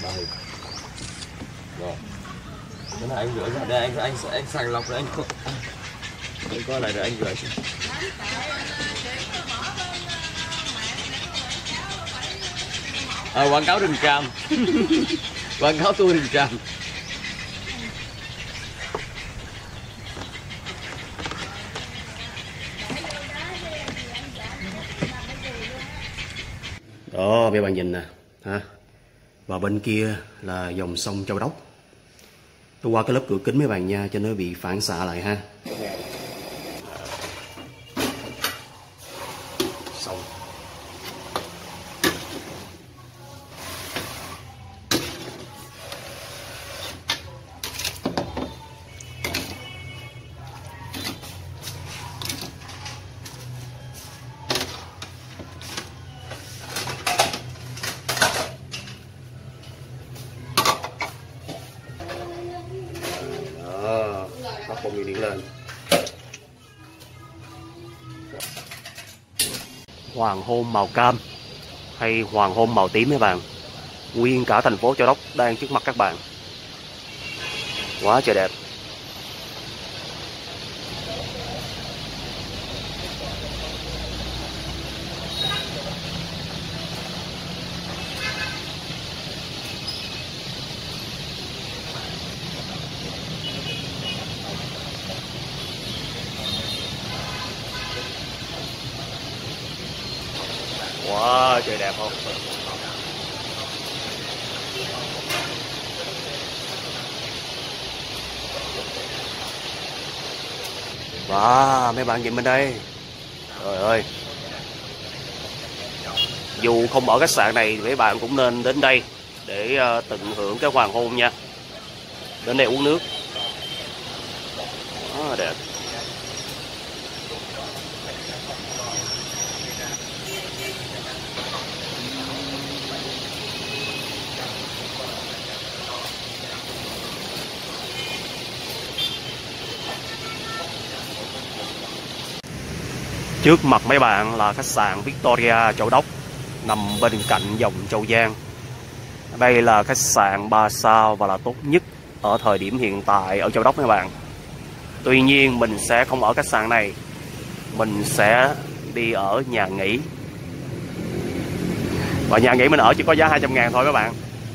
Đây. Rồi. Cái này anh rửa ra đây, anh sàng lọc rồi anh coi lại rồi anh rửa. Quảng cáo rừng tràm. Quảng cáo tour rừng tràm. Đó, mấy bạn nhìn nè ha. Và bên kia là dòng sông Châu Đốc. Tôi qua cái lớp cửa kính mấy bạn nha, cho nó bị phản xạ lại ha. Sông. Bắt bông dây điện lên. Hoàng hôn màu cam hay hoàng hôn màu tím mấy bạn, nguyên cả thành phố Châu Đốc đang trước mặt các bạn. Quá trời đẹp. Wow, trời đẹp không? Wow, mấy bạn nhìn bên đây. Trời ơi. Dù không ở khách sạn này, mấy bạn cũng nên đến đây để tận hưởng cái hoàng hôn nha. Đến đây uống nước. Đó, đẹp. Trước mặt mấy bạn là khách sạn Victoria Châu Đốc, nằm bên cạnh dòng Châu Giang. Đây là khách sạn 3 sao và là tốt nhất ở thời điểm hiện tại ở Châu Đốc mấy bạn. Tuy nhiên mình sẽ không ở khách sạn này, mình sẽ đi ở nhà nghỉ. Và nhà nghỉ mình ở chỉ có giá 200.000 thôi các bạn.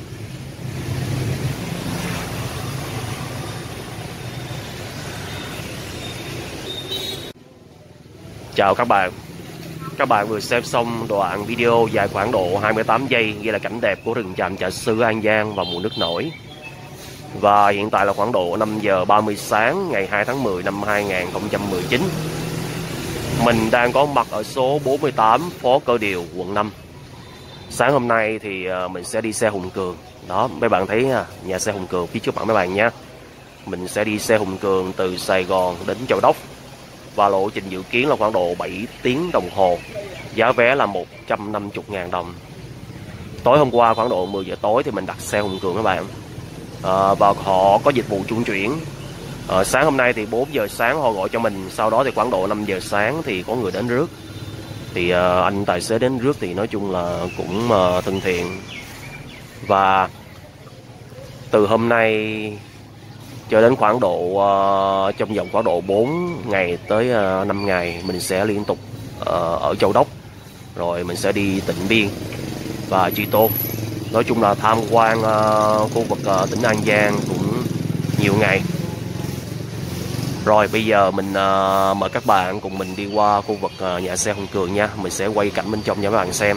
Chào các bạn. Các bạn vừa xem xong đoạn video dài khoảng độ 28 giây ghi là cảnh đẹp của rừng tràm Trà Sư An Giang vào mùa nước nổi. Và hiện tại là khoảng độ 5 giờ 30 sáng ngày 2 tháng 10 năm 2019. Mình đang có mặt ở số 48 phố Cơ Điều, quận 5. Sáng hôm nay thì mình sẽ đi xe Hùng Cường. Đó, mấy bạn thấy nhà xe Hùng Cường phía trước mặt mấy bạn nha. Mình sẽ đi xe Hùng Cường từ Sài Gòn đến Châu Đốc. Và lộ trình dự kiến là khoảng độ 7 tiếng đồng hồ. Giá vé là 150.000 đồng. Tối hôm qua khoảng độ 10 giờ tối thì mình đặt xe Hùng Cường các bạn. Và họ có dịch vụ trung chuyển. Sáng hôm nay thì 4 giờ sáng họ gọi cho mình. Sau đó thì khoảng độ 5 giờ sáng thì có người đến rước. Thì anh tài xế đến rước thì nói chung là cũng thân thiện. Và từ hôm nay cho đến khoảng độ trong vòng khoảng độ 4 ngày tới 5 ngày mình sẽ liên tục ở Châu Đốc, rồi mình sẽ đi Tịnh Biên và Tri Tôn. Nói chung là tham quan khu vực tỉnh An Giang cũng nhiều ngày. Rồi bây giờ mình mời các bạn cùng mình đi qua khu vực nhà xe Hùng Cường nha. Mình sẽ quay cảnh bên trong cho các bạn xem.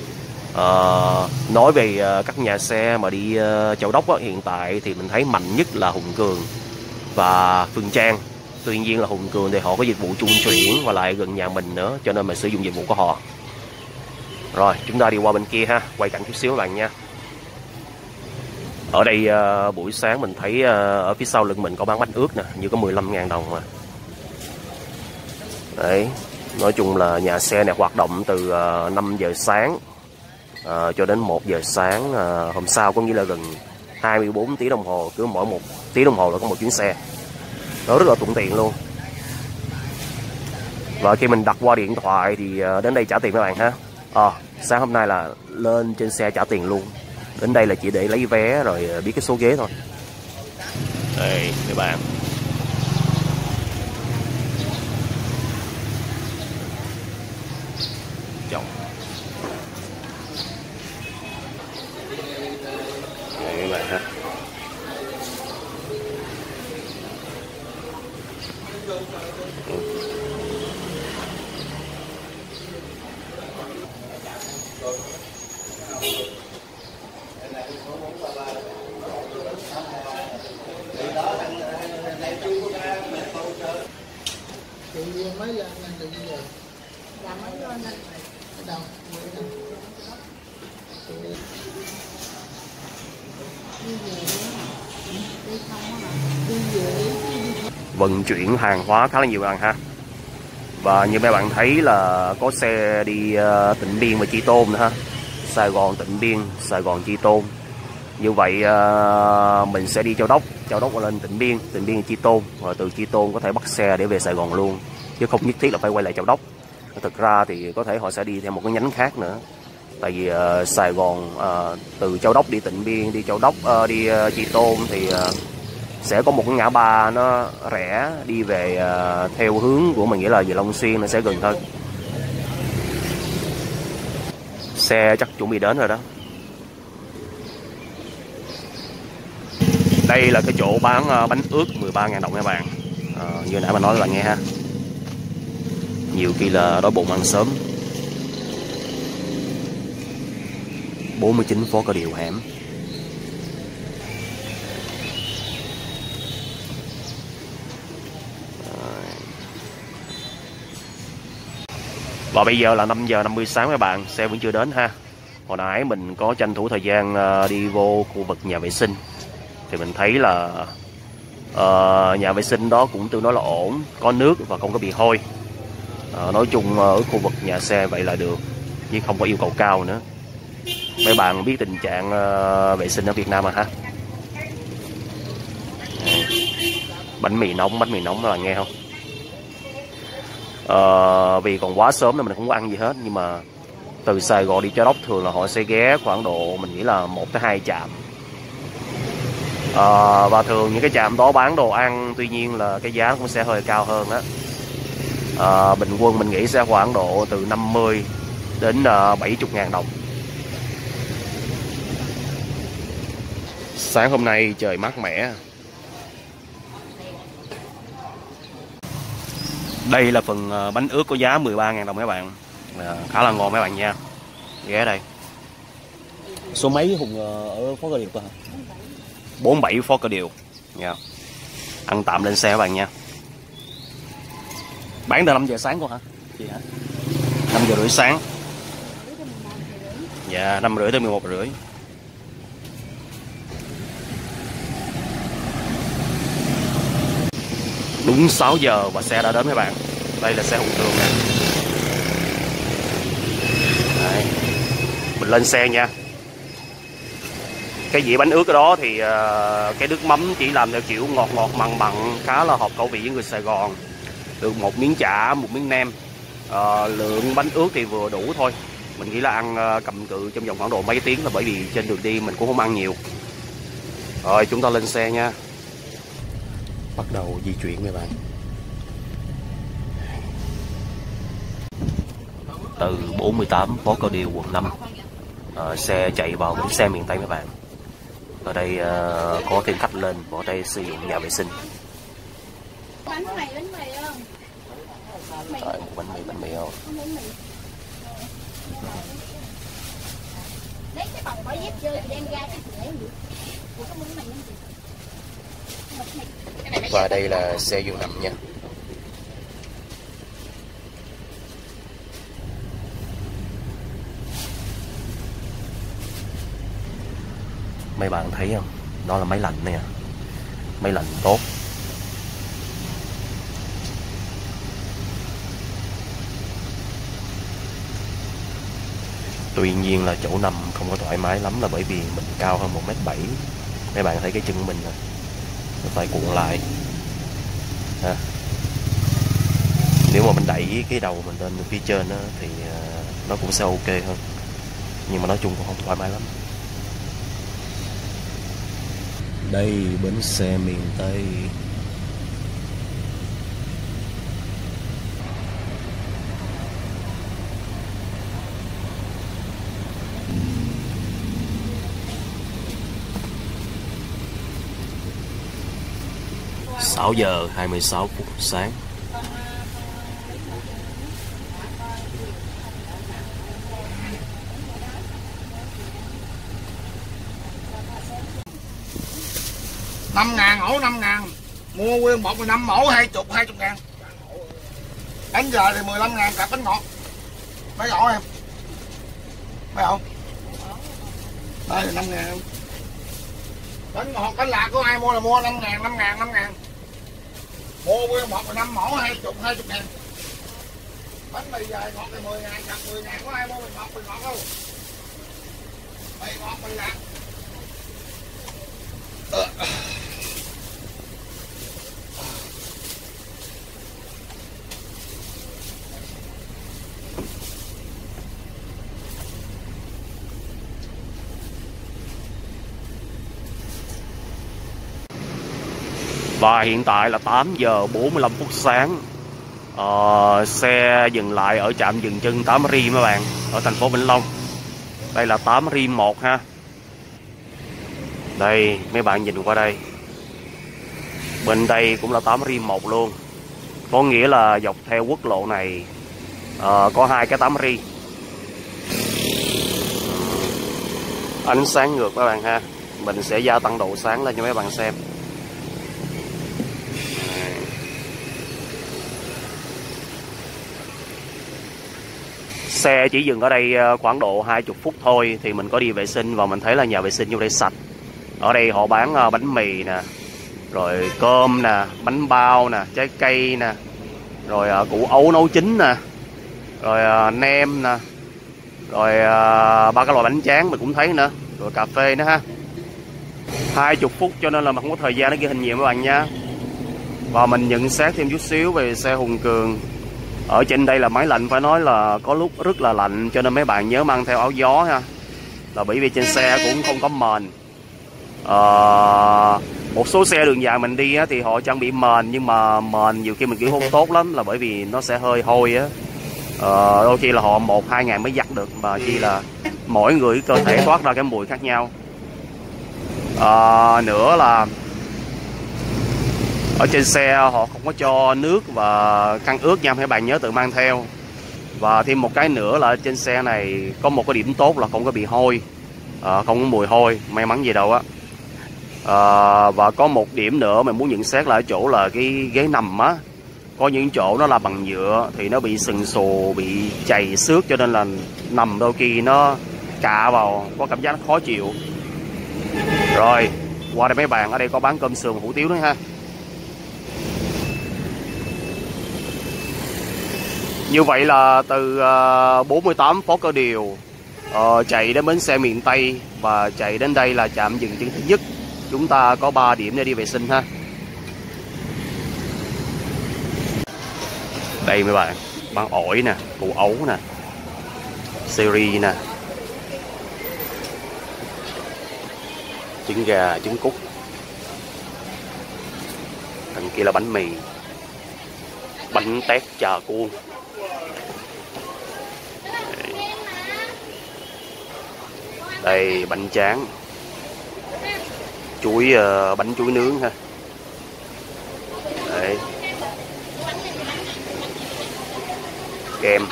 Nói về các nhà xe mà đi Châu Đốc á, hiện tại thì mình thấy mạnh nhất là Hùng Cường và Phương Trang. Tuy nhiên là Hùng Cường thì họ có dịch vụ trung chuyển và lại gần nhà mình nữa, cho nên mình sử dụng dịch vụ của họ. Rồi chúng ta đi qua bên kia ha, quay cảnh chút xíu các bạn nha. Ở đây buổi sáng mình thấy ở phía sau lưng mình có bán bánh ướt nè, như có 15.000 đồng mà. Đấy, nói chung là nhà xe này hoạt động từ 5 giờ sáng cho đến 1 giờ sáng hôm sau, có nghĩa là gần 24 tiếng đồng hồ, cứ mỗi 1 tiếng đồng hồ là có một chuyến xe. Nó rất là thuận tiện luôn. Và khi mình đặt qua điện thoại thì đến đây trả tiền các bạn ha. Sáng hôm nay là lên trên xe trả tiền luôn. Đến đây là chỉ để lấy vé rồi biết cái số ghế thôi. Đây các bạn. Chồng. Đây các bạn ha. Chị mới lên anh từ giờ. Dạ mới lên anh. Ở đâu? Đi về đi không á hả? Đi về Vận chuyển hàng hóa khá là nhiều bạn ha. Và như mấy bạn thấy là có xe đi Tịnh Biên và Chi Tôn nữa ha. Sài Gòn Tịnh Biên, Sài Gòn Chi Tôn. Như vậy mình sẽ đi Châu Đốc lên Tịnh Biên và Chi Tôn, rồi từ Chi Tôn có thể bắt xe để về Sài Gòn luôn, chứ không nhất thiết là phải quay lại Châu Đốc. Thực ra thì có thể họ sẽ đi theo một cái nhánh khác nữa, tại vì Sài Gòn từ Châu Đốc đi Tịnh Biên, đi Châu Đốc đi Chi Tôn thì sẽ có một cái ngã ba nó rẽ đi về theo hướng của mình, nghĩa là về Long Xuyên, nó sẽ gần hơn. Xe chắc chuẩn bị đến rồi đó. Đây là cái chỗ bán bánh ướt 13.000 đồng các bạn. Như nãy mình nói các bạn nghe ha. Nhiều khi là đói bụng ăn sớm. 49 phố Cờ Điều hẻm. Và bây giờ là 5 giờ 50 sáng các bạn, xe vẫn chưa đến ha. Hồi nãy mình có tranh thủ thời gian đi vô khu vực nhà vệ sinh, thì mình thấy là nhà vệ sinh đó cũng tương đối là ổn, có nước và không có bị hôi. Nói chung ở khu vực nhà xe vậy là được, chứ không có yêu cầu cao nữa. Mấy bạn biết tình trạng vệ sinh ở Việt Nam mà ha. Bánh mì nóng các bạn nghe không? Vì còn quá sớm nên mình không có ăn gì hết, nhưng mà từ Sài Gòn đi Châu Đốc thường là họ sẽ ghé khoảng độ, mình nghĩ là 1 tới 2 trạm. Và thường những cái trạm đó bán đồ ăn, tuy nhiên là cái giá cũng sẽ hơi cao hơn đó. Bình quân mình nghĩ sẽ khoảng độ từ 50 đến 70.000 đồng. Sáng hôm nay trời mát mẻ. Đây là phần bánh ướt có giá 13.000 đồng các bạn. Khá là ngon mấy bạn nha. Ghé đây. Số mấy Hùng ở phố Cờ Điều hả? 47 phố Cờ Điều. Yeah. Ăn tạm lên xe các bạn nha. Bán từ 5 giờ sáng cô hả? Chị hả? 5 giờ rưỡi sáng. Dạ, 5 rưỡi tới 11 rưỡi. Đúng 6 giờ và xe đã đến các bạn. Đây là xe Hùng Thương nè. Đấy. Mình lên xe nha. Cái dĩa bánh ướt cái đó thì cái nước mắm chỉ làm theo kiểu ngọt ngọt mặn mặn, khá là hợp khẩu vị với người Sài Gòn. Được một miếng chả, một miếng nem. Lượng bánh ướt thì vừa đủ thôi. Mình nghĩ là ăn cầm cự trong vòng khoảng độ mấy tiếng, là bởi vì trên đường đi mình cũng không ăn nhiều. Rồi chúng ta lên xe nha. Bắt đầu di chuyển các bạn. Từ 48 phố Cờ Điều quận 5, xe chạy vào bến xe miền Tây các bạn. Ở đây có thêm khách lên, ở đây sử dụng nhà vệ sinh. bánh mì không? Rồi, bánh mì không? Lấy cái bọc bỏ dép chơi đem ra cái dễ gì? Và đây là xe giường nằm nha. Mấy bạn thấy không? Đó là máy lạnh nè. Máy lạnh tốt. Tuy nhiên là chỗ nằm không có thoải mái lắm, là bởi vì mình cao hơn 1m7. Mấy bạn thấy cái chân của mình nè, nó phải cuộn lại ha. Nếu mà mình đẩy cái đầu mình lên phía trên đó, thì nó cũng sẽ ok hơn, nhưng mà nói chung cũng không thoải mái lắm. Đây bến xe miền Tây. Sáu giờ 26 phút sáng. Năm ngàn ổ 5.000. Mua nguyên bột 15 ổ 20 ngàn. Bánh giờ thì 15 ngàn cặp bánh ngọt. Mấy ổ em? Mấy ổ? Đây là 5 ngàn. Bánh ngọt bánh lạc của ai mua là mua 5 ngàn. Mua nguyên bột 15 ổ 20 ngàn. Bánh mì dài ngọt thì 10 ngàn, cặp 10 ngàn, có ai mua mình ngọt không? Mì ngọt mì lạc. Và hiện tại là 8 giờ 45 phút sáng. Xe dừng lại ở trạm dừng chân Tám Rim các bạn, ở thành phố Vĩnh Long. Đây là Tám Rim 1 ha. Đây mấy bạn nhìn qua đây, bên đây cũng là Tám Rim 1 luôn. Có nghĩa là dọc theo quốc lộ này có 2 cái Tám Rim. Ánh sáng ngược các bạn ha. Mình sẽ gia tăng độ sáng lên cho mấy bạn xem. Xe chỉ dừng ở đây khoảng độ 20 phút thôi thì mình có đi vệ sinh và mình thấy là nhà vệ sinh vô đây sạch. Ở đây họ bán bánh mì nè, rồi cơm nè, bánh bao nè, trái cây nè, rồi củ ấu nấu chín nè, rồi nem nè, rồi 3 cái loại bánh tráng mình cũng thấy nữa, rồi cà phê nữa ha. 20 phút cho nên là mình không có thời gian để ghi hình nhiều các bạn nha. Và mình nhận xét thêm chút xíu về xe Hùng Cường. Ở trên đây là máy lạnh phải nói là có lúc rất là lạnh, cho nên mấy bạn nhớ mang theo áo gió ha. Là bởi vì trên xe cũng không có mền. Một số xe đường dài mình đi á, thì họ trang bị mền, nhưng mà mền nhiều khi mình kiểu không tốt lắm, là bởi vì nó sẽ hơi hôi á. Đôi khi là họ 1-2 ngày mới giặt được, mà chỉ là mỗi người cơ thể thoát ra cái mùi khác nhau. Nữa là ở trên xe họ không có cho nước và khăn ướt nha, các bạn nhớ tự mang theo. Và thêm một cái nữa là trên xe này có một cái điểm tốt là không có bị hôi, không có mùi hôi, may mắn gì đâu á. Và có một điểm nữa mình muốn nhận xét là ở chỗ là cái ghế nằm á, có những chỗ nó là bằng nhựa thì nó bị sừng sù, bị chày xước, cho nên là nằm đôi khi nó cạ vào, có cảm giác khó chịu. Rồi qua đây mấy bạn, ở đây có bán cơm sườn hủ tiếu nữa ha. Như vậy là từ 48 Phó Cơ Điều chạy đến bến xe miền Tây và chạy đến đây là trạm dừng chân thứ nhất. Chúng ta có 3 điểm để đi vệ sinh ha. Đây mấy bạn, bán ổi nè, củ ấu nè, seri nè, trứng gà, trứng cút. Đằng kia là bánh mì, bánh tét chà cuông. Đây bánh tráng, chuối, bánh chuối nướng ha. Đấy. Kem,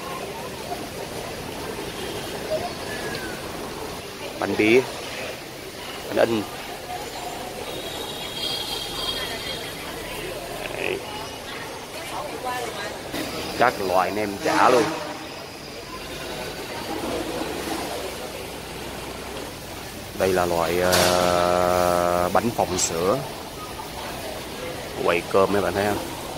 bánh bía, bánh in. Đấy. Các loại nem chả luôn. Đây là loại bánh phồng sữa, quầy cơm mấy bạn thấy không?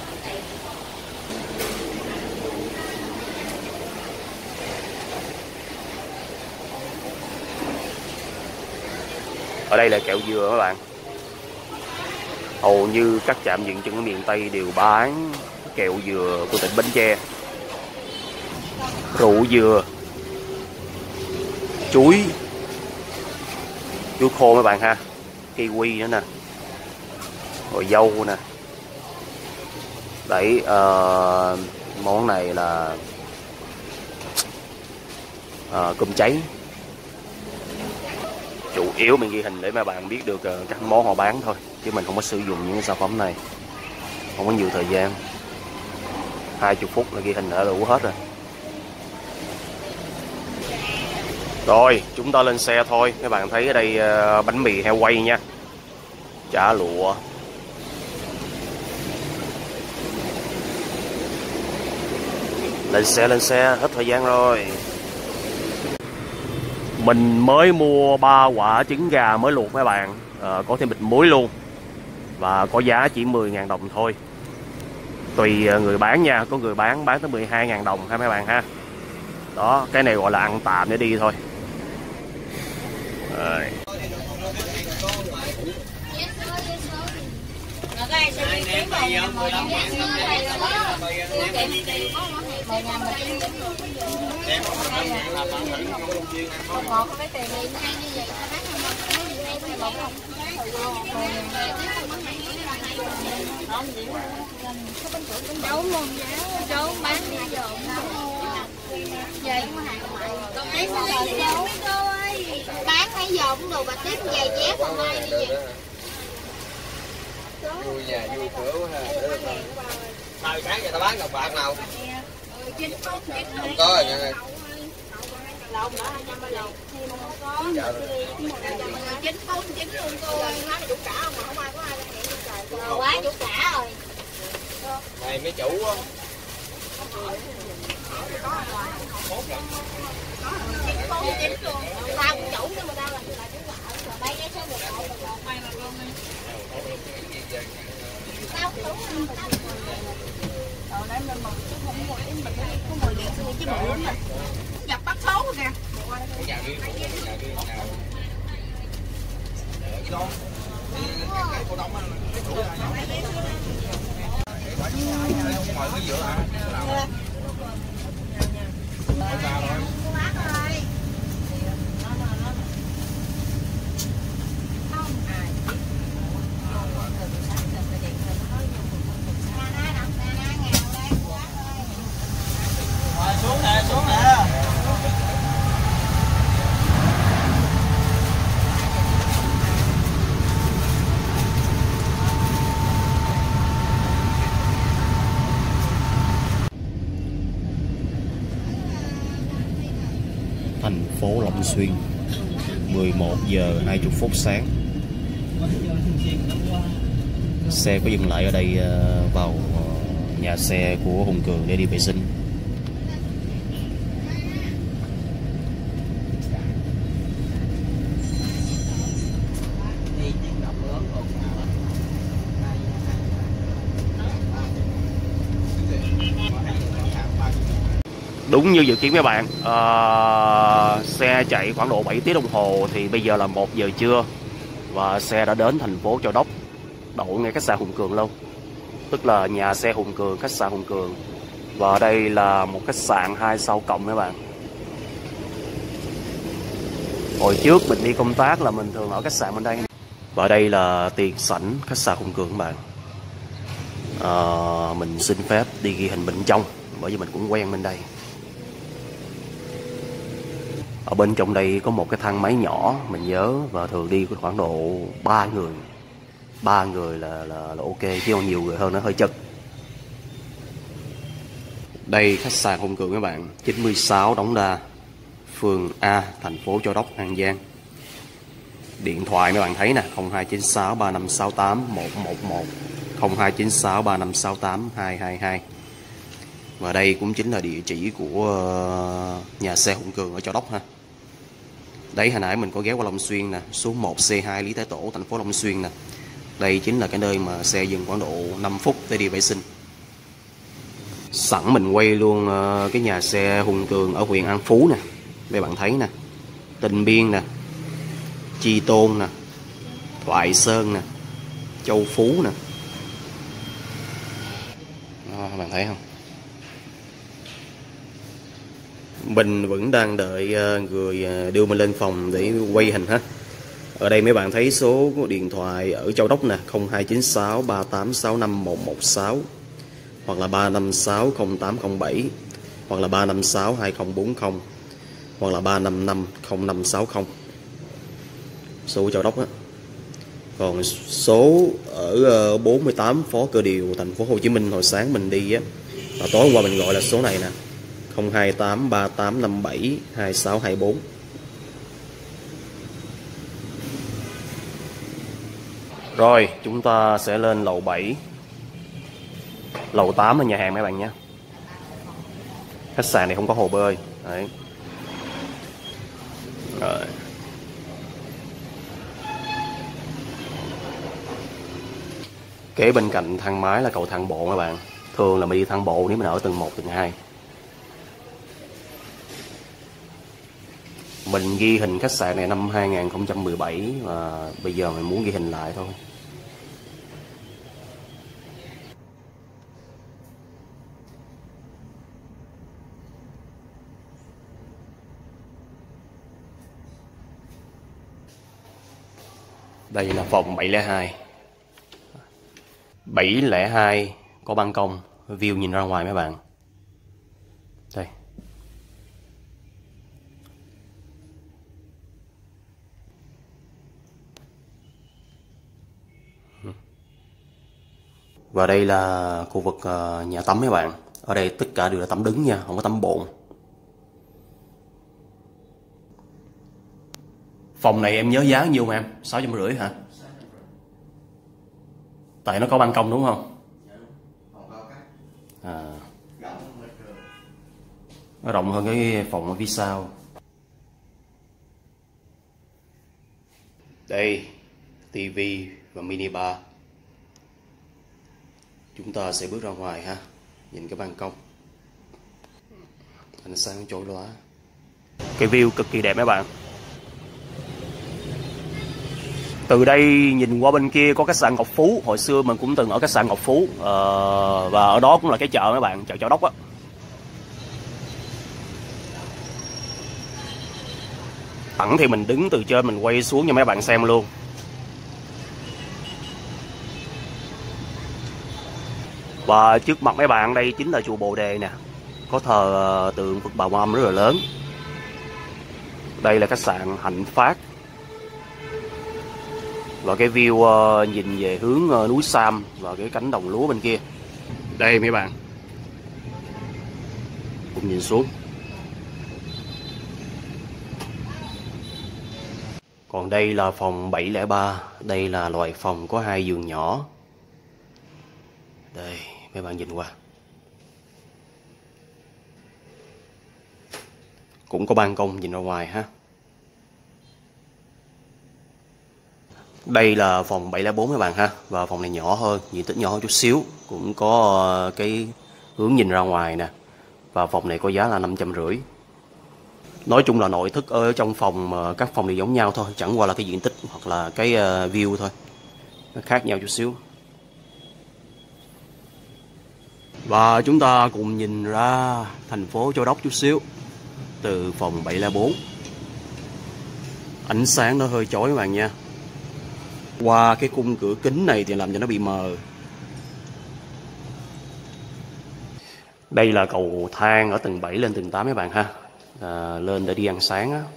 Ở đây là kẹo dừa các bạn. Hầu như các trạm dừng chân ở miền Tây đều bán kẹo dừa của tỉnh Bến Tre, rượu dừa, chuối khô mấy bạn ha. kiwi nữa nè, rồi dâu nè. Đấy, món này là cơm cháy. Chủ yếu mình ghi hình để mà bạn biết được các món họ bán thôi, chứ mình không có sử dụng những cái sản phẩm này, không có nhiều thời gian. 20 phút là ghi hình đã đủ hết rồi. Rồi chúng ta lên xe thôi. Các bạn thấy ở đây bánh mì heo quay nha, chả lụa. Lên xe, hết thời gian rồi. Mình mới mua 3 quả trứng gà mới luộc mấy bạn, có thêm bịch muối luôn. Và có giá chỉ 10.000 đồng thôi. Tùy người bán nha, có người bán tới 12.000 đồng ha mấy bạn ha. Đó, cái này gọi là ăn tạm để đi thôi. Rồi. Đâu bán đi giờ vậy mà hàng bán thấy giờ cũng đồ bà tiếp giày dép còn ai đi vậy. Vui nhà vui cửa quá ha. Sao sáng giờ tao bán đồng bạc nào? Không có rồi nha ơi. Lộn nữa 230 lộn. Không có. 949 luôn cô ơi, nói là chủ cả không mà không ai có ai hẹn với trời. Quá chủ cả rồi. Mày mới chủ á. Tao cũng chủ nhưng mà tao là chủ vợ rồi bay cái số 11 rồi bay mà luôn đi. Tao cũng chủ. Rồi đấy mình mừng chứ không có cái mình có mồi điện xưa chứ bự lắm mà. Dập bắt số rồi kìa. Ngồi cái giữa hả? Xuống nè, xuống nè. Thành phố Long Xuyên, 11 giờ 20 phút sáng. Xe có dừng lại ở đây vào nhà xe của Hùng Cường để đi vệ sinh. Đúng như dự kiến mấy bạn, xe chạy khoảng độ 7 tiếng đồng hồ thì bây giờ là 1 giờ trưa và xe đã đến thành phố Châu Đốc, đậu ngay khách sạn Hùng Cường luôn, tức là nhà xe Hùng Cường, khách sạn Hùng Cường. Và đây là một khách sạn 2 sao cộng mấy bạn. Hồi trước mình đi công tác là mình thường ở khách sạn bên đây. Và đây là tiền sảnh khách sạn Hùng Cường các bạn. Mình xin phép đi ghi hình bên trong bởi vì mình cũng quen bên đây. Ở bên trong đây có một cái thang máy nhỏ mình nhớ, và thường đi có khoảng độ 3 người. 3 người là ok, chứ không nhiều người hơn nó hơi chật. Đây khách sạn Hùng Cường các bạn, 96 Đống Đa, phường A, thành phố Châu Đốc, An Giang. Điện thoại mấy bạn thấy nè, 0296 3568 111, 0296 3568 222. Và đây cũng chính là địa chỉ của nhà xe Hùng Cường ở Châu Đốc ha. Đấy, hồi nãy mình có ghé qua Long Xuyên nè, số 1C2 Lý Thái Tổ, thành phố Long Xuyên nè. Đây chính là cái nơi mà xe dừng khoảng độ 5 phút để đi vệ sinh. Sẵn mình quay luôn cái nhà xe Hùng Cường ở huyện An Phú nè. Đây bạn thấy nè, Tịnh Biên nè, Chi Tôn nè, Thoại Sơn nè, Châu Phú nè. Đó, bạn thấy không? Mình vẫn đang đợi người đưa mình lên phòng để quay hình ha. Ở đây mấy bạn thấy số điện thoại ở Châu Đốc nè, 0296 3865 116 hoặc là 356 0807 hoặc là 356 2040 hoặc là 355 0560, số Châu Đốc á. Còn số ở 48 Phó Cơ Điều thành phố Hồ Chí Minh hồi sáng mình đi á, và tối hôm qua mình gọi là số này nè, 028 3857 2624. Rồi chúng ta sẽ lên lầu 7, lầu 8 là nhà hàng mấy bạn nhé. Khách sạn này không có hồ bơi. Đấy. Rồi. Kế bên cạnh thang máy là cầu thang bộ các bạn. Thường là mình đi thang bộ nếu mình ở tầng 1, tầng 2. Mình ghi hình khách sạn này năm 2017 và bây giờ mình muốn ghi hình lại thôi. Đây là phòng 702. 702 có ban công, view nhìn ra ngoài mấy bạn. Đây. Và đây là khu vực nhà tắm mấy bạn. Ở đây tất cả đều là tắm đứng nha, không có tắm bồn. Phòng này em nhớ giá nhiêu mà em? 650 hả? Tại nó có ban công đúng không? À. Nó rộng hơn cái phòng ở phía sau. Đây, tivi và mini bar. Chúng ta sẽ bước ra ngoài ha, nhìn cái ban công. Ánh sáng chói lóa. Cái view cực kỳ đẹp mấy bạn. Từ đây nhìn qua bên kia có khách sạn Ngọc Phú. Hồi xưa mình cũng từng ở khách sạn Ngọc Phú. Và ở đó cũng là cái chợ mấy bạn, chợ Châu Đốc á. Thẳng thì mình đứng từ trên mình quay xuống cho mấy bạn xem luôn. Và trước mặt mấy bạn đây chính là chùa Bồ Đề nè. Có thờ tượng Phật Bà Quan Âm rất là lớn. Đây là khách sạn Hạnh Phát. Và cái view nhìn về hướng núi Sam và cái cánh đồng lúa bên kia. Đây mấy bạn, cùng nhìn xuống. Còn đây là phòng 703. Đây là loại phòng có 2 giường nhỏ. Đây mấy bạn nhìn qua, cũng có ban công nhìn ra ngoài ha. Đây là phòng 704 các bạn ha. Và phòng này nhỏ hơn, diện tích nhỏ hơn chút xíu. Cũng có cái hướng nhìn ra ngoài nè. Và phòng này có giá là 550. Nói chung là nội thất ở trong phòng, các phòng đều giống nhau thôi. Chẳng qua là cái diện tích hoặc là cái view thôi, nó khác nhau chút xíu. Và chúng ta cùng nhìn ra thành phố Châu Đốc chút xíu từ phòng 704. Ánh sáng nó hơi chói các bạn nha. Qua cái khung cửa kính này thì làm cho nó bị mờ. Đây là cầu thang ở tầng 7 lên tầng 8 các bạn ha. Lên để đi ăn sáng á.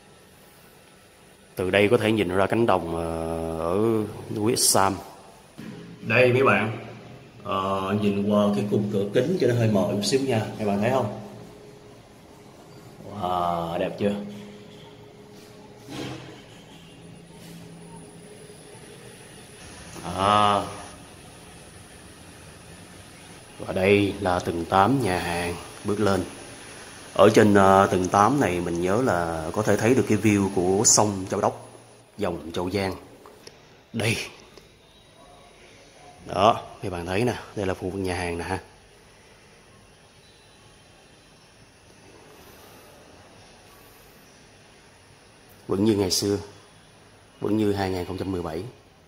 Từ đây có thể nhìn ra cánh đồng ở núi Sam. Đây mấy bạn, nhìn qua cái khung cửa kính cho nó hơi mờ chút xíu nha. Các bạn thấy không? Wow, đẹp chưa? Và đây là tầng 8 nhà hàng. Bước lên ở trên tầng 8 này mình nhớ là có thể thấy được cái view của sông Châu Đốc, dòng Châu Giang. Đây đó, các bạn thấy nè, đây là khu vực nhà hàng nè ha. Vẫn như ngày xưa, vẫn như 2017.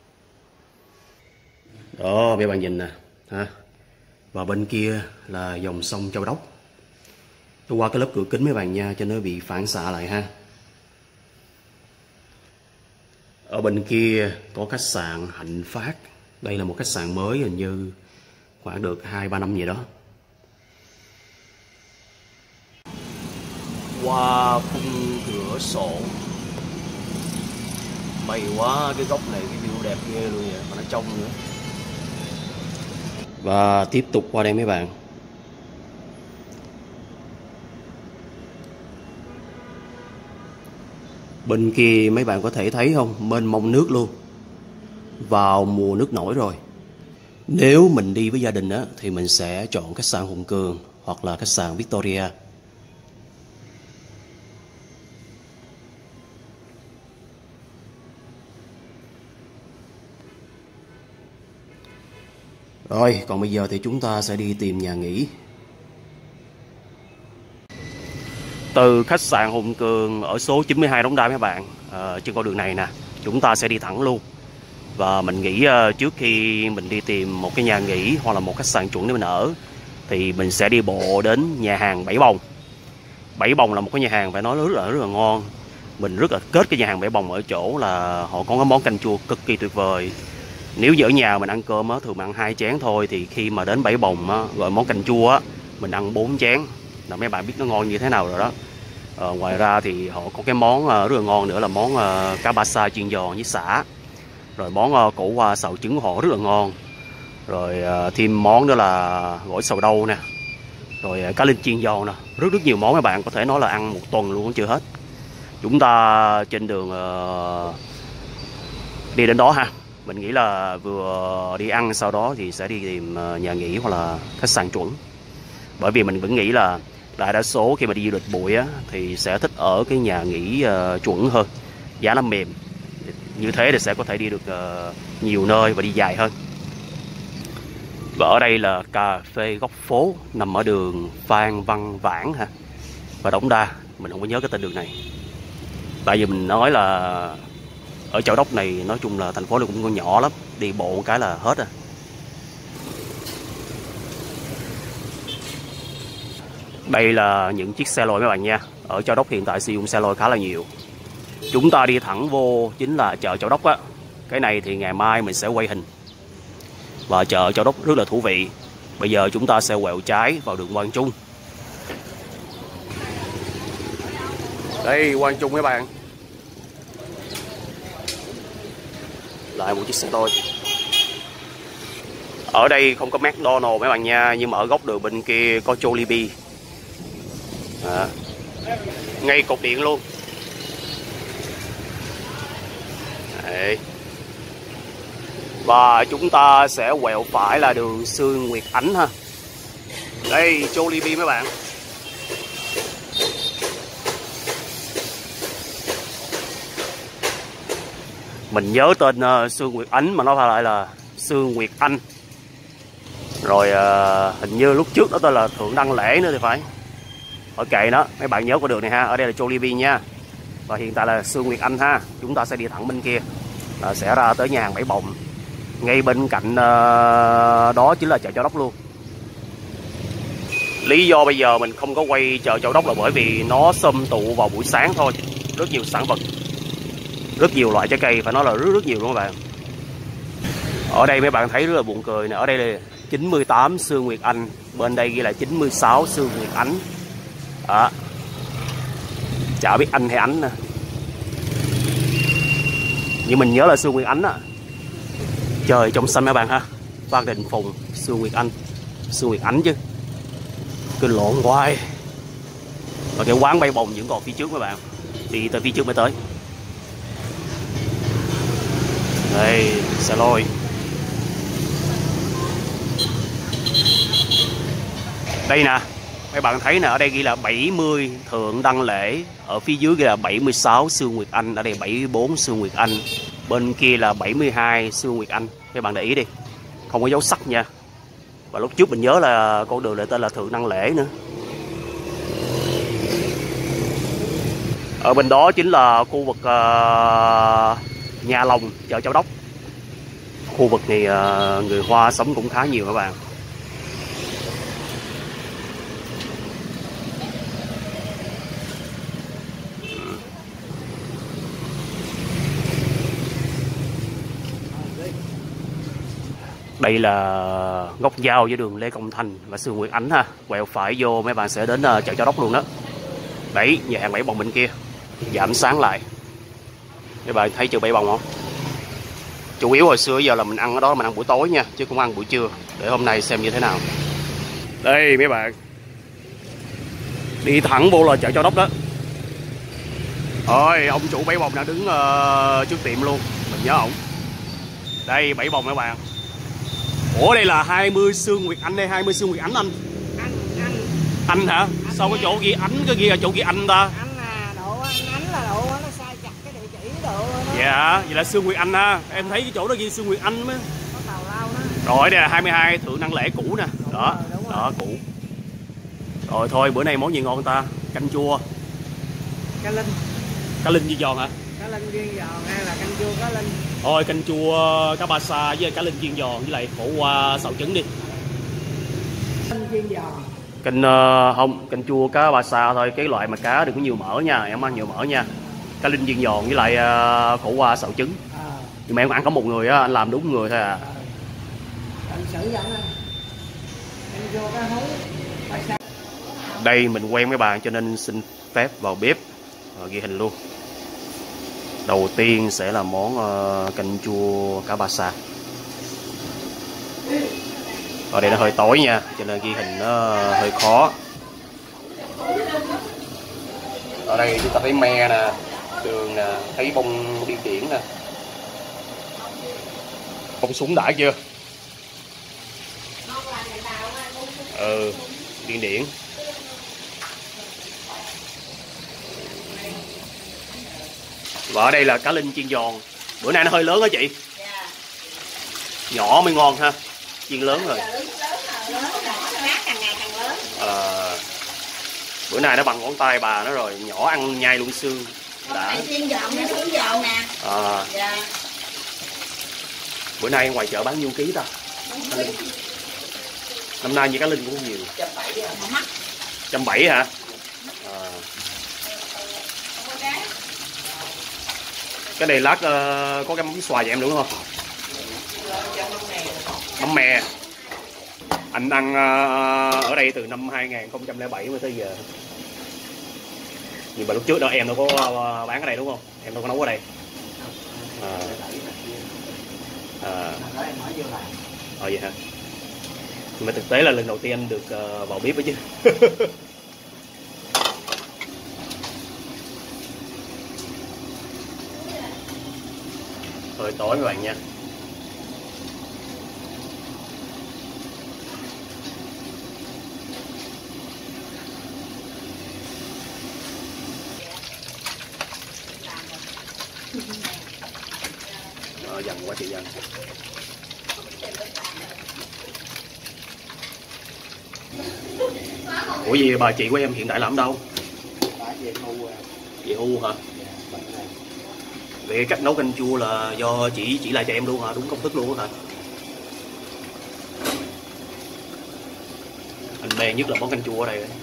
Đó, các bạn nhìn nè ha. Và bên kia là dòng sông Châu Đốc. Tôi qua cái lớp cửa kính mấy bạn nha, cho nó bị phản xạ lại ha. Ở bên kia có khách sạn Hạnh Phát. Đây là một khách sạn mới, hình như khoảng được 2-3 năm gì đó. Qua khung cửa sổ. May quá, cái góc này cái view đẹp ghê luôn vậy, mà nó trong nữa. Và tiếp tục qua đây mấy bạn. Bên kia mấy bạn có thể thấy không, mênh mông nước luôn. Vào mùa nước nổi rồi. Nếu mình đi với gia đình á, thì mình sẽ chọn khách sạn Hùng Cường hoặc là khách sạn Victoria. Rồi, còn bây giờ thì chúng ta sẽ đi tìm nhà nghỉ. Từ khách sạn Hùng Cường ở số 92 Đống Đa mấy bạn, trên con đường này nè, chúng ta sẽ đi thẳng luôn. Và mình nghĩ trước khi mình đi tìm một cái nhà nghỉ hoặc là một khách sạn chuẩn để mình ở, thì mình sẽ đi bộ đến nhà hàng Bảy Bồng. Bảy Bồng là một cái nhà hàng phải nói rất là ngon. Mình rất là kết cái nhà hàng Bảy Bồng ở chỗ là họ có cái món canh chua cực kỳ tuyệt vời. Nếu như ở nhà mình ăn cơm á, thường mình ăn 2 chén thôi, thì khi mà đến Bảy Bồng á, gọi món canh chua á, mình ăn 4 chén. Là mấy bạn biết nó ngon như thế nào rồi đó. Ngoài ra thì họ có cái món rất là ngon nữa là món cá ba sa chiên giòn với sả. Rồi món cổ qua xào trứng họ rất là ngon. Rồi thêm món nữa là gỏi xào đâu nè. Rồi cá linh chiên giòn nè. Rất nhiều món các bạn, có thể nói là ăn 1 tuần luôn cũng chưa hết. Chúng ta trên đường đi đến đó ha. Mình nghĩ là vừa đi ăn, sau đó thì sẽ đi tìm nhà nghỉ hoặc là khách sạn chuẩn. Bởi vì mình vẫn nghĩ là đại đa số khi mà đi du lịch bụi á, thì sẽ thích ở cái nhà nghỉ chuẩn hơn. Giá nó mềm. Như thế thì sẽ có thể đi được nhiều nơi và đi dài hơn. Và ở đây là cà phê góc phố, nằm ở đường Phan Văn Vãn ha. Và Đống Đa, mình không có nhớ cái tên đường này. Tại vì mình nói là ở Châu Đốc này nói chung là thành phố này cũng còn nhỏ lắm, đi bộ một cái là hết à. Đây là những chiếc xe lôi mấy bạn nha. Ở Châu Đốc hiện tại sử dụng xe lôi khá là nhiều. Chúng ta đi thẳng vô chính là chợ Châu Đốc á. Cái này thì ngày mai mình sẽ quay hình. Và chợ Châu Đốc rất là thú vị. Bây giờ chúng ta sẽ quẹo trái vào đường Quang Trung. Đây Quang Trung mấy bạn. Lại một chiếc xe lôi. Ở đây không có McDonald's mấy bạn nha, nhưng mà ở góc đường bên kia có Jollibee. Ngay cột điện luôn. Đấy. Và chúng ta sẽ quẹo phải là đường Sương Nguyệt Ánh ha. Đây Jollibee mấy bạn. Mình nhớ tên Sương Nguyệt Ánh mà nó phải lại là Sương Nguyệt Anh. Rồi hình như lúc trước đó tên là Thượng Đăng Lễ nữa thì phải. Ở kệ đó, mấy bạn nhớ con đường này ha. Ở đây là Jollibee nha. Và hiện tại là Sương Nguyệt Anh ha. Chúng ta sẽ đi thẳng bên kia là sẽ ra tới nhà hàng Bảy Bồng. Ngay bên cạnh đó chính là chợ Châu Đốc luôn. Lý do bây giờ mình không có quay chợ Châu Đốc là bởi vì nó xôm tụ vào buổi sáng thôi. Rất nhiều sản vật, rất nhiều loại trái cây, phải nói là rất nhiều luôn các bạn. Ở đây mấy bạn thấy rất là buồn cười nè. Ở đây là 98 Sương Nguyệt Anh, bên đây ghi là 96 Sương Nguyệt Ánh. Chả biết Anh hay Ánh nè, nhưng mình nhớ là Sương Nguyệt Ánh á. Trời trong xanh mấy bạn ha. Phan Đình Phùng, Sương Nguyệt Anh, Sương Nguyệt Ánh chứ, cứ lộn hoài. Và cái quán Bảy Bồng vẫn còn phía trước mấy bạn. Đi tới phía trước mới tới. Đây xe lôi. Đây nè, mấy bạn thấy nè, ở đây ghi là 70 Thượng Đăng Lễ, ở phía dưới ghi là 76 Sương Nguyệt Anh, ở đây 74 Sương Nguyệt Anh, bên kia là 72 Sương Nguyệt Anh. Các bạn để ý đi, không có dấu sắc nha. Và lúc trước mình nhớ là con đường này tên là Thượng Đăng Lễ nữa. Ở bên đó chính là khu vực Nhà Lòng, chợ Châu Đốc. Khu vực này người Hoa sống cũng khá nhiều các bạn. Đây là góc giao với đường Lê Công Thành và Sư Nguyệt Ánh ha. Quẹo phải vô mấy bạn sẽ đến chợ Châu Đốc luôn đó. Đấy, nhà hàng Bảy Bồng bên kia. Giảm sáng lại. Các bạn thấy chợ Bảy Bồng không? Chủ yếu hồi xưa giờ là mình ăn ở đó, mình ăn buổi tối nha, chứ không ăn buổi trưa. Để hôm nay xem như thế nào. Đây mấy bạn. Đi thẳng vô là chợ Châu Đốc đó. Ôi, ông chủ Bảy Bồng đang đứng trước tiệm luôn. Mình nhớ ổng. Đây, Bảy Bồng các bạn. Ủa đây là 20 Sương Nguyệt Anh hay 20 Sương Nguyệt Ánh anh? Anh hả? Sao cái chỗ ghi Ánh, cái ghi là chỗ ghi Anh ta? Anh là độ Ánh là độ nó sai chặt cái địa chỉ độ đó. Dạ, vậy là Sương Nguyệt Anh ha. Em thấy cái chỗ đó ghi Sương Nguyệt Anh mới. Có tàu lao đó. Rồi đây là 22 Thượng Năng Lễ cũ nè. Đó, đó cũ. Rồi thôi bữa nay món gì ngon ta? Canh chua. Cá linh. Cá linh chiên giòn hả? Cá linh chiên giòn hay là canh chua cá linh? Thôi canh chua cá ba sa với cá linh chiên giòn với lại khổ qua xào trứng đi. Canh chiên giòn. Canh không, canh chua cá ba sa thôi, cái loại mà cá đừng có nhiều mỡ nha, em ăn nhiều mỡ nha. Cá linh chiên giòn với lại khổ qua xào trứng. Nhưng mà em ăn có một người á, anh làm đúng người thôi à. Anh xử dẫn anh. Canh chua cá hú. Đây mình quen mấy bạn cho nên xin phép vào bếp ghi hình luôn. Đầu tiên sẽ là món canh chua cá ba sa. Ở đây nó hơi tối nha, cho nên ghi hình nó hơi khó. Ở đây chúng ta thấy me nè, đường nè, thấy bông điên điển nè. Bông súng đã chưa? Ừ, điên điển. Và ở đây là cá linh chiên giòn. Bữa nay nó hơi lớn hả chị? Dạ. Nhỏ mới ngon ha. Chiên lớn rồi. Bữa nay nó bằng ngón tay bà nó rồi. Nhỏ ăn nhai luôn xương. Đã. Chiên giòn nó xuống giòn nè. Dạ. Bữa nay ngoài chợ bán nhiêu ký ta? Năm nay như cá linh cũng nhiều. 170 hả? Cái này lát có cái mắm xoài cho em đúng không? Mắm mè. Anh ăn ở đây từ năm 2007 mới tới giờ. Nhưng mà lúc trước đó em đâu có bán ở đây đúng không? Em đâu có nấu ở đây. Vậy hả? Nhưng mà thực tế là lần đầu tiên anh được vào bếp đó chứ. Hơi tối các bạn nha. Dần quá chị dần. Ủa gì bà chị của em hiện tại làm đâu? Về hưu hả? Về cách nấu canh chua là do chị chỉ lại cho em luôn hả? Đúng công thức luôn hả? Anh mê nhất là món canh chua ở đây đấy.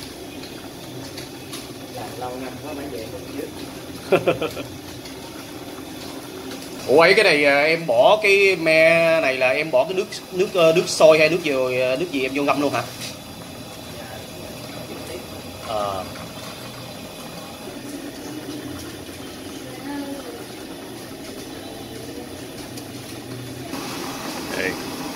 Lâu năm có mấy về Ủa ấy cái này em bỏ cái me này là em bỏ cái nước sôi hay nước gì em vô ngâm luôn hả? Đây.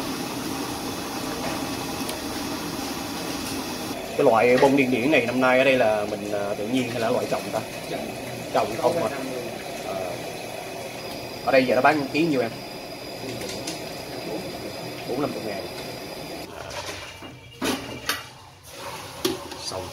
Cái loại bông điên điển này năm nay ở đây là mình tự nhiên hay là loại trồng ta? Trồng không mà. Ở đây giờ nó bán ký nhiêu em? 400-500 ngàn. Xong.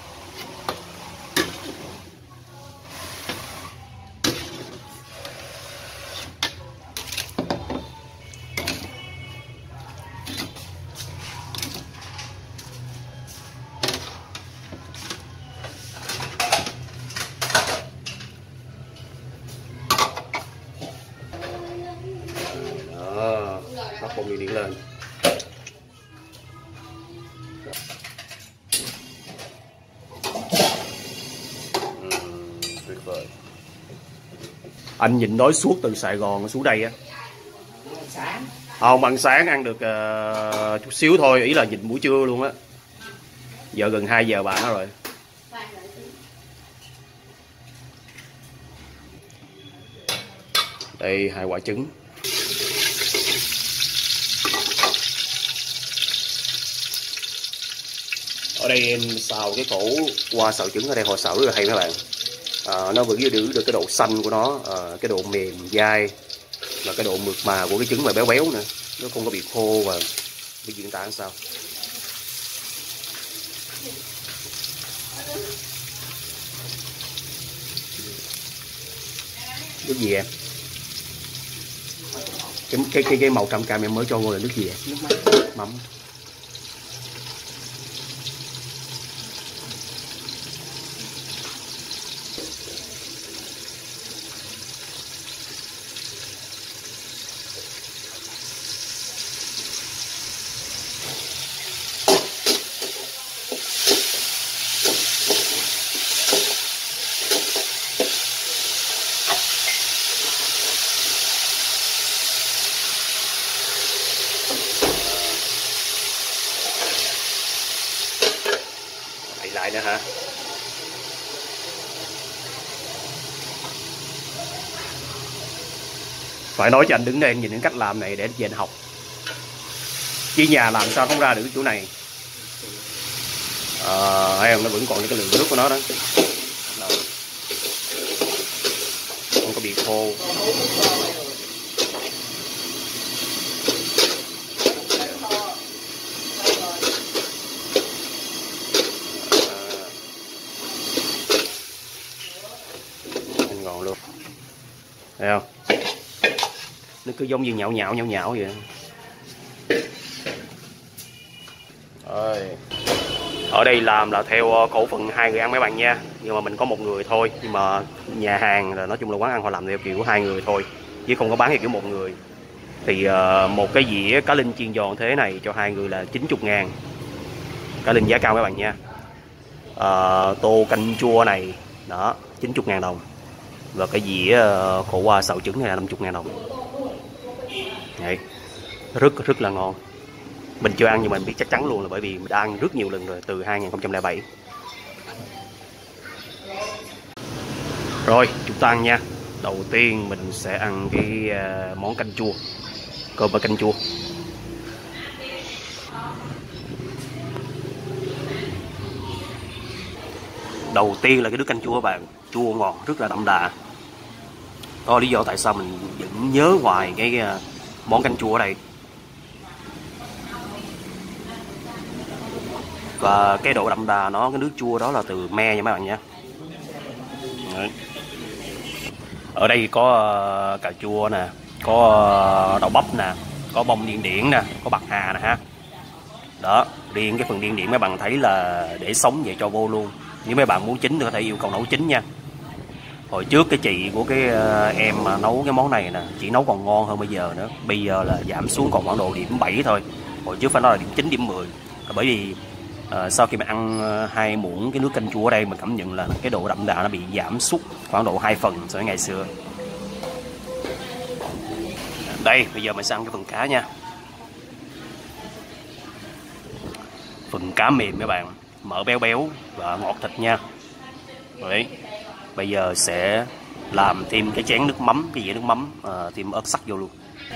Bắt bông điên điển lên. Tuyệt vời. Anh nhìn nói suốt từ Sài Gòn xuống đây á. Không, ăn sáng ăn được chút xíu thôi, ý là nhìn buổi trưa luôn á. Giờ gần 2 giờ bạn nó rồi. Đây 2 quả trứng. Ở đây em xào cái cổ qua xào trứng ở đây họ xào rất là hay các bạn. Nó vẫn giữ được cái độ xanh của nó, cái độ mềm dai và cái độ mượt mà của cái trứng mà béo béo nữa, nó không có bị khô và bị diễn tả sao. Nước gì em? Cái màu cam cam em mới cho vô là nước gì em? Nước mắm. Lại nữa hả? Phải nói cho anh đứng đây anh nhìn những cách làm này để về anh học, chứ nhà làm sao không ra được cái chỗ này. Thấy không, nó vẫn còn cái lượng nước của nó đó, không có bị khô. Ngon luôn, thấy không? Nó cứ giống như nhão nhão vậy. Ở đây làm là theo khẩu phần 2 người ăn mấy bạn nha, nhưng mà mình có 1 người thôi. Nhưng mà nhà hàng là nói chung là quán ăn họ làm theo kiểu 2 người thôi, chứ không có bán theo kiểu 1 người. Thì một cái dĩa cá linh chiên giòn thế này cho 2 người là 90.000. Cá linh giá cao mấy bạn nha. Tô canh chua này đó 90.000 đồng. Và cái dĩa khổ qua xào trứng này là 50.000 đồng. Đấy, rất là ngon. Mình chưa ăn nhưng mình biết chắc chắn luôn là bởi vì mình đã ăn rất nhiều lần rồi từ 2007. Rồi chúng ta ăn nha. Đầu tiên mình sẽ ăn cái món canh chua, cơm và canh chua. Đầu tiên là cái nước canh chua các bạn, chua ngọt rất là đậm đà. Đó là lý do tại sao mình vẫn nhớ hoài cái món canh chua ở đây. Và cái độ đậm đà nó, cái nước chua đó là từ me nha mấy bạn nha. Đấy. Ở đây có cà chua nè, có đậu bắp nè, có bông điên điển nè, có bạc hà nè ha. Đó, riêng cái phần điên điển mấy bạn thấy là để sống vậy cho vô luôn. Nếu mấy bạn muốn chín thì có thể yêu cầu nấu chín nha. Hồi trước cái chị của cái em mà nấu cái món này nè, chị nấu còn ngon hơn bây giờ nữa. Bây giờ là giảm xuống còn khoảng độ điểm 7 thôi. Hồi trước phải nói là điểm 9, điểm 10. Bởi vì sau khi mà ăn 2 muỗng cái nước canh chua ở đây, mình cảm nhận là cái độ đậm đà nó bị giảm sút khoảng độ 2 phần so với ngày xưa. Đây, bây giờ mình sẽ ăn cái phần cá nha. Phần cá mềm các bạn, mỡ béo béo và ngọt thịt nha. Đấy. Bây giờ sẽ làm thêm cái chén nước mắm, cái dĩa nước mắm, thêm ớt sắc vô luôn.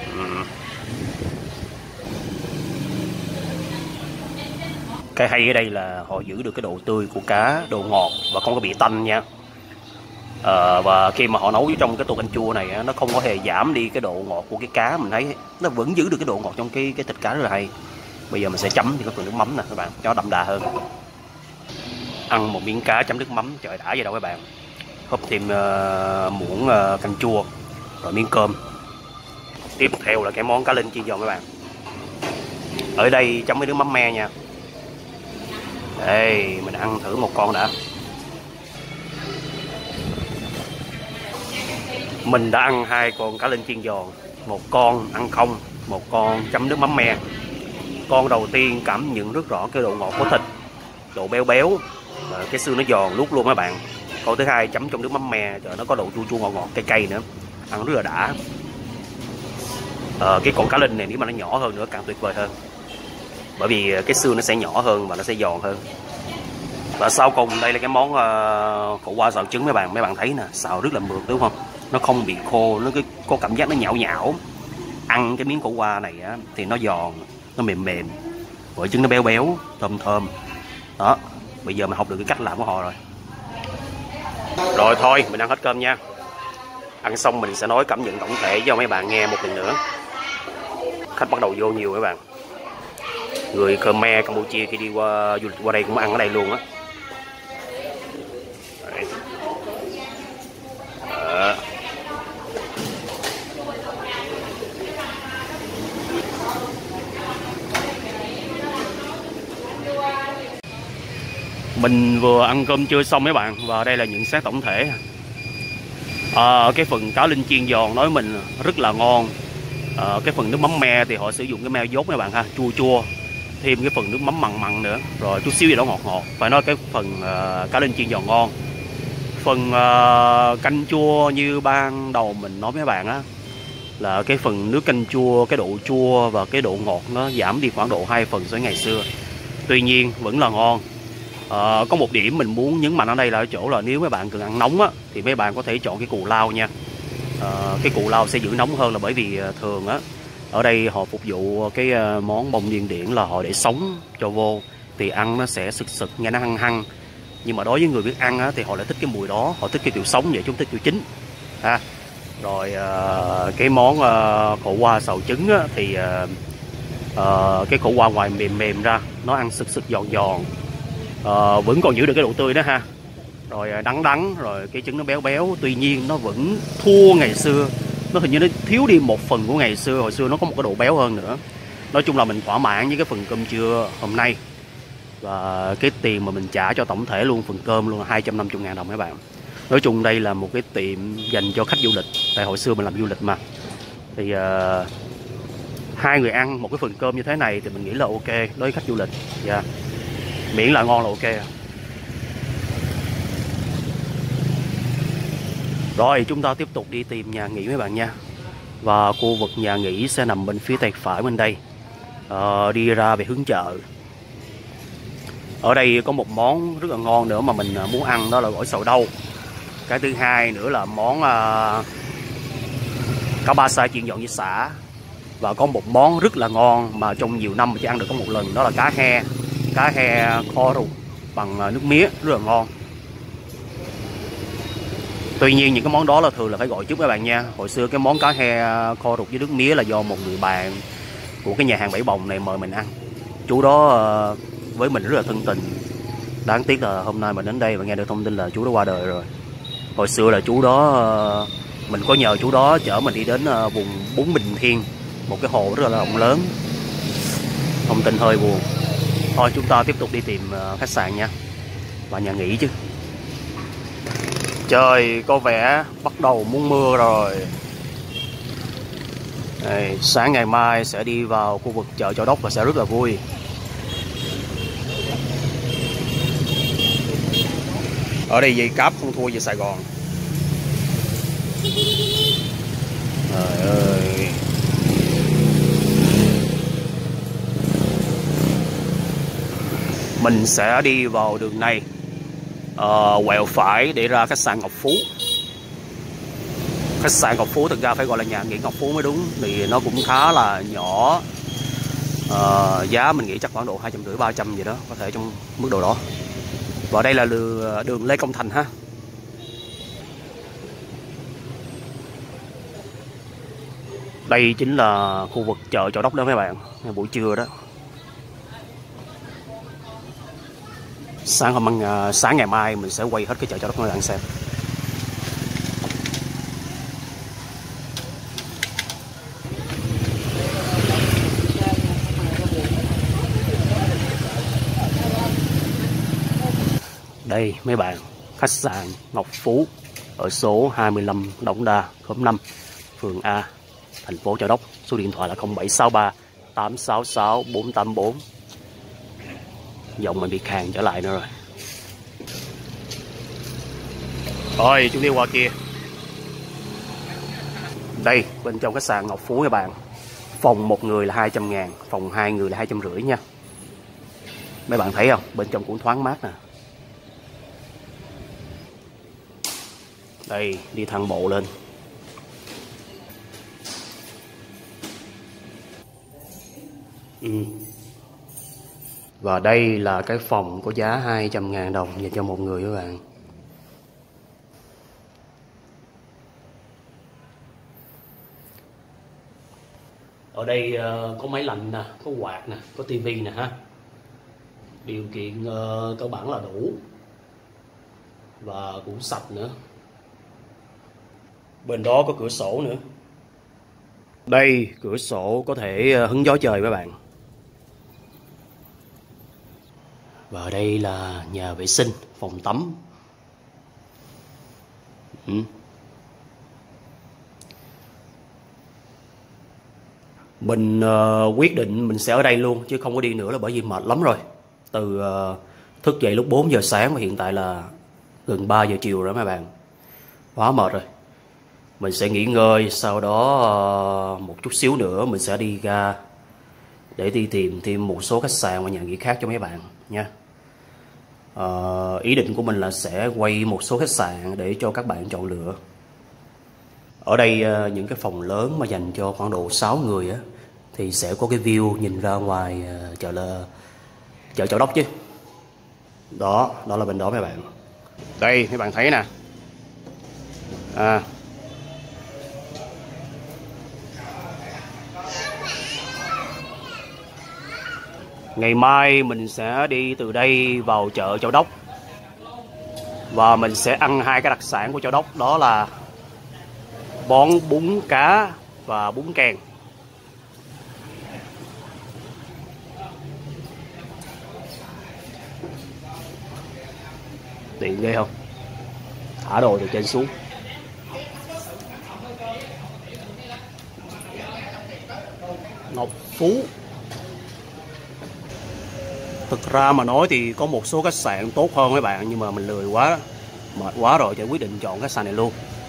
Cái hay ở đây là họ giữ được cái độ tươi của cá, độ ngọt và không có bị tanh nha. Và khi mà họ nấu trong cái tô canh chua này nó không có hề giảm đi cái độ ngọt của cái cá, mình thấy nó vẫn giữ được cái độ ngọt trong cái thịt cá rất là hay. Bây giờ mình sẽ chấm thì có phần nước mắm nè các bạn, cho nó đậm đà hơn. Ăn một miếng cá chấm nước mắm trời đã vậy đâu các bạn. Húp thêm muỗng canh chua rồi miếng cơm. Tiếp theo là cái món cá linh chiên giòn các bạn. Ở đây chấm với nước mắm me nha. Đây, mình ăn thử một con đã. Mình đã ăn 2 con cá linh chiên giòn, một con ăn không, một con chấm nước mắm me. Con đầu tiên cảm nhận rất rõ cái độ ngọt của thịt, độ béo béo và cái xương nó giòn luốt luôn các bạn. Con thứ hai chấm trong nước mắm me, trời, nó có độ chua chua ngọt ngọt cay cay nữa, ăn rất là đã. Cái con cá linh này nếu mà nó nhỏ hơn nữa càng tuyệt vời hơn, bởi vì cái xương nó sẽ nhỏ hơn và nó sẽ giòn hơn. Và sau cùng đây là cái món khổ qua xào trứng. Mấy bạn thấy nè, xào rất là mượt đúng không, nó không bị khô, nó có cảm giác nó nhão nhão. Ăn cái miếng khổ qua này á, thì nó giòn, nó mềm mềm, rồi trứng nó béo béo, thơm thơm. Đó, bây giờ mình học được cái cách làm của họ rồi. Rồi thôi, mình ăn hết cơm nha. Ăn xong mình sẽ nói cảm nhận tổng thể cho mấy bạn nghe một lần nữa. Khách bắt đầu vô nhiều mấy bạn. Người Khmer Campuchia khi đi qua du lịch qua đây cũng ăn ở đây luôn á. Mình vừa ăn cơm trưa xong mấy bạn, và đây là nhận xét tổng thể. Cái phần cá linh chiên giòn nói mình rất là ngon. Cái phần nước mắm me thì họ sử dụng cái me dốt mấy bạn ha, chua chua, thêm cái phần nước mắm mặn mặn nữa, rồi chút xíu gì đó ngọt ngọt. Phải nói cái phần cá linh chiên giòn ngon. Phần canh chua như ban đầu mình nói với mấy bạn á, là cái phần nước canh chua, cái độ chua và cái độ ngọt nó giảm đi khoảng độ 2 phần so với ngày xưa. Tuy nhiên vẫn là ngon. Có một điểm mình muốn nhấn mạnh ở đây là ở chỗ là nếu mấy bạn cần ăn nóng á, thì mấy bạn có thể chọn cái cù lao nha. Cái cù lao sẽ giữ nóng hơn, là bởi vì thường á ở đây họ phục vụ cái món bông điên điển là họ để sống cho vô, thì ăn nó sẽ sực sực, nghe nó hăng hăng. Nhưng mà đối với người biết ăn á, thì họ lại thích cái mùi đó, họ thích cái kiểu sống vậy, chúng thích kiểu chín ha. Rồi cái món khổ qua xào trứng á, thì cái khổ qua ngoài mềm mềm ra, nó ăn sực sực giòn giòn, vẫn còn giữ được cái độ tươi đó ha. Rồi đắng đắng, rồi cái trứng nó béo béo. Tuy nhiên nó vẫn thua ngày xưa, nó hình như nó thiếu đi một phần của ngày xưa. Hồi xưa nó có một cái độ béo hơn nữa. Nói chung là mình thỏa mãn với cái phần cơm trưa hôm nay. Và cái tiền mà mình trả cho tổng thể luôn phần cơm luôn là 250.000 đồng các bạn. Nói chung đây là một cái tiệm dành cho khách du lịch. Tại hồi xưa mình làm du lịch mà, thì hai người ăn một cái phần cơm như thế này thì mình nghĩ là ok đối với khách du lịch. Yeah. Miễn là ngon là ok. Rồi chúng ta tiếp tục đi tìm nhà nghỉ mấy bạn nha. Và khu vực nhà nghỉ sẽ nằm bên phía tay phải bên đây, đi ra về hướng chợ. Ở đây có một món rất là ngon nữa mà mình muốn ăn, đó là gỏi sầu đâu. Cái thứ hai nữa là món cá ba sa chiên giòn với sả. Và có một món rất là ngon mà trong nhiều năm mà chỉ ăn được có một lần, đó là cá he kho rục bằng nước mía, rất là ngon. Tuy nhiên những cái món đó là thường là phải gọi trước các bạn nha. Hồi xưa cái món cá he kho rục với nước mía là do một người bạn của cái nhà hàng Bảy Bồng này mời mình ăn. Chú đó với mình rất là thân tình. Đáng tiếc là hôm nay mình đến đây và nghe được thông tin là chú đó qua đời rồi. Hồi xưa là chú đó, mình có nhờ chú đó chở mình đi đến vùng Bún Bình Thiên, một cái hồ rất là rộng lớn. Thông tin hơi buồn. Thôi chúng ta tiếp tục đi tìm khách sạn nha, và nhà nghỉ chứ. Trời có vẻ bắt đầu muốn mưa rồi. Đây, sáng ngày mai sẽ đi vào khu vực chợ Châu Đốc và sẽ rất là vui. Ở đây dây cáp không thua gì Sài Gòn. Trời ơi. Mình sẽ đi vào đường này, quẹo phải để ra khách sạn Ngọc Phú. Khách sạn Ngọc Phú thực ra phải gọi là nhà nghỉ Ngọc Phú mới đúng, vì nó cũng khá là nhỏ. Giá mình nghĩ chắc khoảng độ 250-300 gì đó, có thể trong mức độ đó. Và đây là đường Lê Công Thành ha. Đây chính là khu vực chợ Châu Đốc đó mấy bạn, buổi trưa đó. Sáng ngày mai mình sẽ quay hết cái chợ Châu Đốc cho các bạn xem. Đây mấy bạn, khách sạn Ngọc Phú ở số 25 Đống Đa, khóm 5, phường A, thành phố Châu Đốc. Số điện thoại là 0763 866 484. Giọng mình bị khàn trở lại nữa rồi. Rồi chúng đi qua kia. Đây bên trong khách sạn Ngọc Phú các bạn. Phòng một người là 200.000, phòng 2 người là 250 nha. Mấy bạn thấy không? Bên trong cũng thoáng mát nè. Đây, đi thang bộ lên. Và đây là cái phòng có giá 200.000 đồng dành cho một người các bạn. Ở đây có máy lạnh nè, có quạt nè, có tivi nè ha. Điều kiện cơ bản là đủ. Và cũng sạch nữa. Bên đó có cửa sổ nữa. Đây, cửa sổ có thể hứng gió trời các bạn. Và ở đây là nhà vệ sinh, phòng tắm. Mình quyết định mình sẽ ở đây luôn chứ không có đi nữa là bởi vì mệt lắm rồi. Từ thức dậy lúc 4 giờ sáng và hiện tại là gần 3 giờ chiều rồi mấy bạn. Quá mệt rồi. Mình sẽ nghỉ ngơi, sau đó một chút xíu nữa mình sẽ đi ra để đi tìm thêm một số khách sạn và nhà nghỉ khác cho mấy bạn nha. Ý định của mình là sẽ quay một số khách sạn để cho các bạn chọn lựa. Ở đây những cái phòng lớn mà dành cho khoảng độ 6 người á, thì sẽ có cái view nhìn ra ngoài chợ Châu Đốc chứ. Đó là bên đó mấy bạn. Đây mấy bạn thấy nè. Ngày mai mình sẽ đi từ đây vào chợ Châu Đốc. Và mình sẽ ăn 2 cái đặc sản của Châu Đốc. Đó là món bún cá và bún kèn. Tiện ghê không? Thả đồ từ trên xuống. Ngọc Phú. Thực ra mà nói thì có một số khách sạn tốt hơn mấy bạn, nhưng mà mình lười quá, mệt quá rồi cho quyết định chọn khách sạn này luôn.